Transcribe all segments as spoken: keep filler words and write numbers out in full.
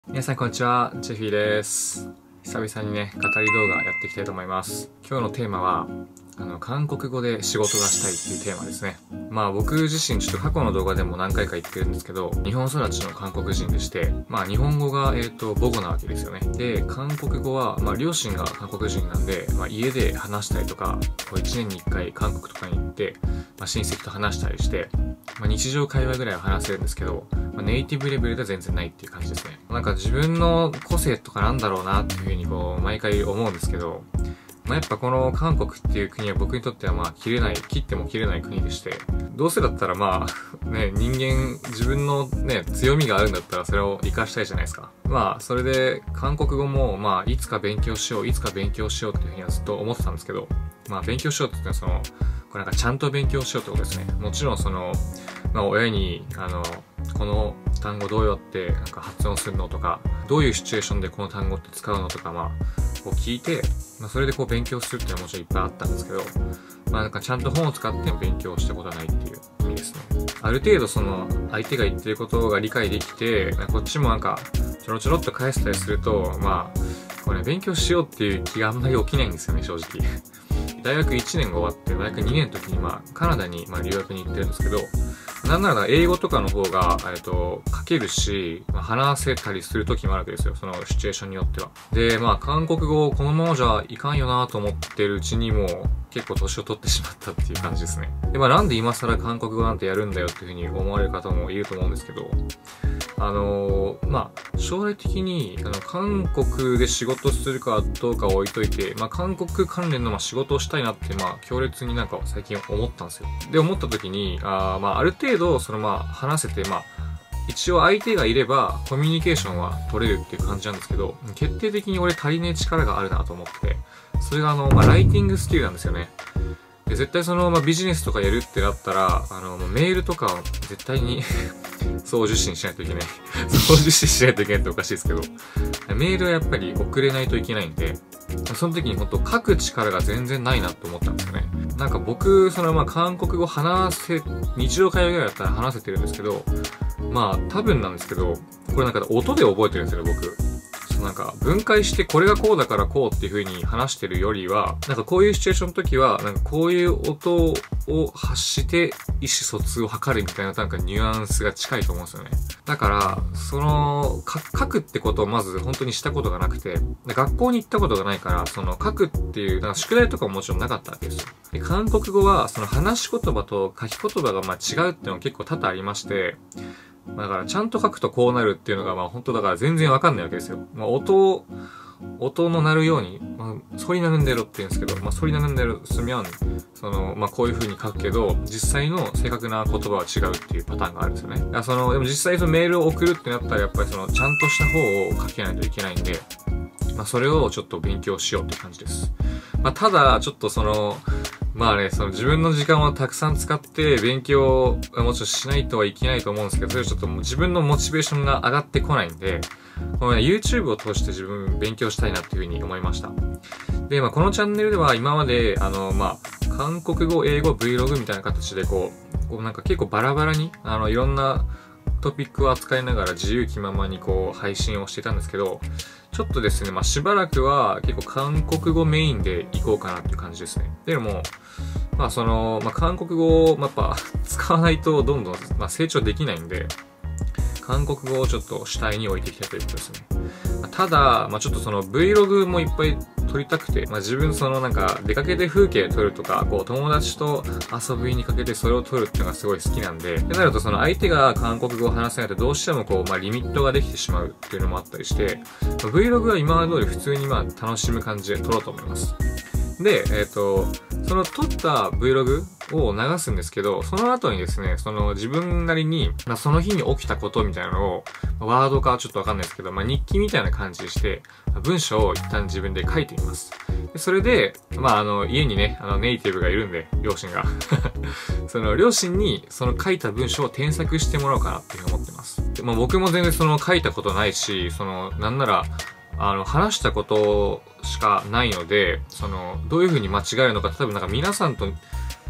皆さんこんにちは、ジェフィーです。久々にね、語り動画やっていきたいと思います。今日のテーマは、あの、韓国語で仕事がしたいっていうテーマですね。まあ僕自身ちょっと過去の動画でも何回か言ってるんですけど、日本育ちの韓国人でして、まあ日本語が、えっと、母語なわけですよね。で、韓国語は、まあ両親が韓国人なんで、まあ家で話したりとか、こういちねんにいっかい韓国とかに行って、まあ親戚と話したりして、まあ日常会話ぐらいは話せるんですけど、まあ、ネイティブレベルでは全然ないっていう感じですね。なんか自分の個性とかなんだろうなっていうふうにこう、毎回思うんですけど、まあ、やっぱこの韓国っていう国は僕にとってはまあ切れない、切っても切れない国でして、どうせだったらまあね、人間、自分のね、強みがあるんだったらそれを活かしたいじゃないですか。まあ、それで韓国語もまあ、いつか勉強しよう、いつか勉強しようっていうふうにはずっと思ってたんですけど、まあ勉強しようって言ってのはその、これなんかちゃんと勉強しようってことですね。もちろんその、まあ親に、あの、この単語どうやってなんか発音するのとか、どういうシチュエーションでこの単語って使うのとか、まあ、こう聞いて、まあそれでこう勉強するっていうのはもちろんいっぱいあったんですけど、まあなんかちゃんと本を使って勉強したことはないっていう意味ですね。ある程度その相手が言ってることが理解できて、こっちもなんかちょろちょろっと返したりすると、まあ、これ、ね、勉強しようっていう気があんまり起きないんですよね、正直。大学いちねんが終わって、大学にねんの時にまあ、カナダにまあ留学に行ってるんですけど、なんなら英語とかの方が、えっと、書けるし、まあ、話せたりする時もあるわけですよ。そのシチュエーションによっては。で、まあ、韓国語このままじゃいかんよなと思ってるうちにもう、結構年を取ってしまったっていう感じですね。で、まあ、なんで今更韓国語なんてやるんだよっていうふうに思われる方もいると思うんですけど、あのー、まあ、将来的に、あの、韓国で仕事するかどうかを置いといて、まあ、韓国関連のまあ仕事をしたいなって、まあ、強烈になんか最近思ったんですよ。で、思った時に、あまあ、ある程度、そのまあ、話せて、まあ、一応相手がいれば、コミュニケーションは取れるっていう感じなんですけど、決定的に俺足りねえ力があるなと思って、それがあの、まあ、ライティングスキルなんですよね。で絶対その、まあ、ビジネスとかやるってなったら、あの、メールとかは絶対に送受信しないといけない。送受信しないといけないっておかしいですけど、メールはやっぱり送れないといけないんで、その時に本当書く力が全然ないなと思ったんですよね。なんか僕、そのまあ韓国語話せ、日常会話ぐらいだったら話せてるんですけど、まあ多分なんですけど、これなんか音で覚えてるんですよね、僕。なんか分解してこれがこうだからこうっていう風に話してるよりは、なんかこういうシチュエーションの時は、なんかこういう音を発して意思疎通を図るみたいななんかニュアンスが近いと思うんですよね。だから、その、書くってことをまず本当にしたことがなくて、学校に行ったことがないから、その書くっていう、なんか宿題とかももちろんなかったわけですよ。で韓国語は、その話し言葉と書き言葉がまあ違うっていうのが結構多々ありまして、だからちゃんと書くとこうなるっていうのがまあ本当だから全然わかんないわけですよ。まあ音を、音の鳴るように、まあ、ソリナヌンデロって言うんですけど、まあソリナヌンデロすみゃん、その、まあこういう風に書くけど、実際の正確な言葉は違うっていうパターンがあるんですよね。だからその、でも実際そのメールを送るってなったらやっぱりその、ちゃんとした方を書けないといけないんで、まあそれをちょっと勉強しようって感じです。まあただ、ちょっとその、まあね、その自分の時間をたくさん使って勉強をもちろんしないとはいけないと思うんですけど、それはちょっともう自分のモチベーションが上がってこないんで、このね、YouTube を通して自分勉強したいなっていうふうに思いました。で、まあこのチャンネルでは今まで、あの、まあ、韓国語、英語、Vlog みたいな形でこう、こうなんか結構バラバラに、あの、いろんなトピックを扱いながら自由気ままにこう配信をしてたんですけど、ちょっとですね、まあ、しばらくは結構韓国語メインで行こうかなっていう感じですね。でも、まあその、まあ韓国語をやっぱ使わないとどんどん、まあ、成長できないんで、韓国語をちょっと主体に置いていきたいということですね。まあ、ただ、まあちょっとその Vlog もいっぱい撮りたくて、まあ自分そのなんか出かけて風景撮るとか、こう友達と遊びにかけてそれを撮るっていうのがすごい好きなんで、ってなるとその相手が韓国語を話せないとどうしてもこう、まあリミットができてしまうっていうのもあったりして、まあ、Vlog は今まで通り普通にまあ楽しむ感じで撮ろうと思います。で、えっと、その撮った Vlog を流すんですけど、その後にですね、その自分なりに、まあ、その日に起きたことみたいなのを、ワードかはちょっとわかんないですけど、まあ、日記みたいな感じでして、文章を一旦自分で書いてみます。でそれで、まあ、あの、家にね、あの、ネイティブがいるんで、両親が。その、両親に、その書いた文章を添削してもらおうかなっていうふうに思ってます。でまあ、僕も全然その書いたことないし、その、なんなら、あの、話したことしかないので、その、どういう風に間違えるのか、多分なんか皆さんと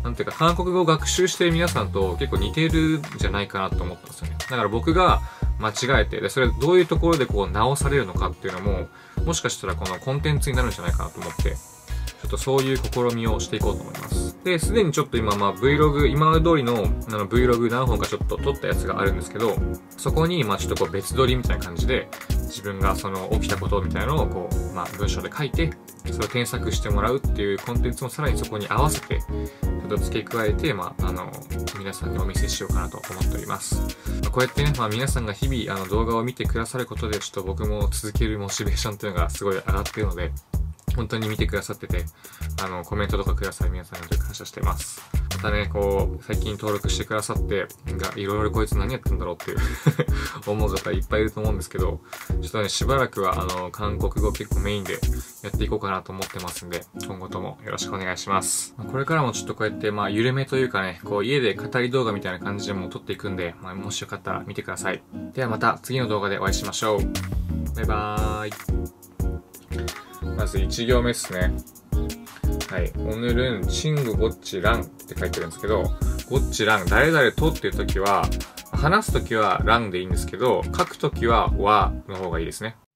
なんていうか、韓国語を学習している皆さんと結構似てるんじゃないかなと思ったんですよね。だから僕が間違えて、で、それどういうところでこう直されるのかっていうのも、もしかしたらこのコンテンツになるんじゃないかなと思って、ちょっとそういう試みをしていこうと思います。で、すでにちょっと今、まあ Vlog、今まで通りのあの Vlog 何本かちょっと撮ったやつがあるんですけど、そこにまあちょっとこう別撮りみたいな感じで、自分がその起きたことみたいなのをこう、まあ文章で書いて、それを添削してもらうっていうコンテンツもさらにそこに合わせて、ちょっと付け加えて、まあ、あの、皆さんにお見せしようかなと思っております。まあ、こうやってね、まあ皆さんが日々あの動画を見てくださることで、ちょっと僕も続けるモチベーションっていうのがすごい上がっているので、本当に見てくださってて、あの、コメントとかくださる皆さんに本当に感謝しています。またね、こう、最近登録してくださって、が、いろいろこいつ何やってんだろうっていう思う方いっぱいいると思うんですけど、ちょっとね、しばらくは、あの、韓国語結構メインでやっていこうかなと思ってますんで、今後ともよろしくお願いします。これからもちょっとこうやって、まあ、緩めというかね、こう、家で語り動画みたいな感じでも撮っていくんで、まあ、もしよかったら見てください。ではまた次の動画でお会いしましょう。バイバーイ。まずいち行目ですね。はい。オヌルン、チングゴッチランって書いてるんですけど、ゴッチラン、誰々とっていう時は、話す時はランでいいんですけど、書く時はわの方がいいですね。